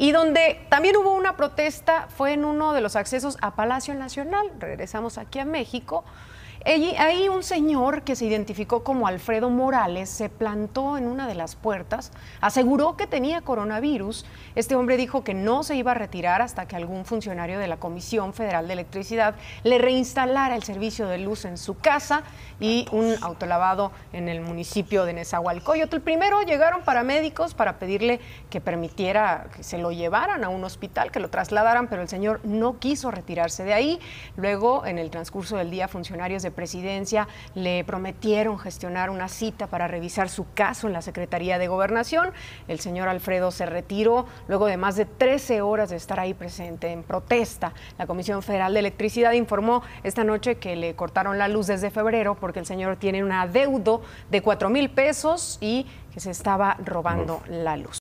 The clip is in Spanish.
Y donde también hubo una protesta fue en uno de los accesos a Palacio Nacional. Regresamos aquí a México. Ahí un señor que se identificó como Alfredo Morales se plantó en una de las puertas, aseguró que tenía coronavirus. Este hombre dijo que no se iba a retirar hasta que algún funcionario de la Comisión Federal de Electricidad le reinstalara el servicio de luz en su casa y un autolavado en el municipio de Nezahualcóyotl. Primero llegaron paramédicos para pedirle que permitiera que se lo llevaran a un hospital, que lo trasladaran, pero el señor no quiso retirarse de ahí. Luego, en el transcurso del día, funcionarios de Presidencia le prometieron gestionar una cita para revisar su caso en la Secretaría de Gobernación. El señor Alfredo se retiró luego de más de 13 horas de estar ahí presente en protesta. La Comisión Federal de Electricidad informó esta noche que le cortaron la luz desde febrero porque el señor tiene un adeudo de 4,000 pesos y que se estaba robando la luz.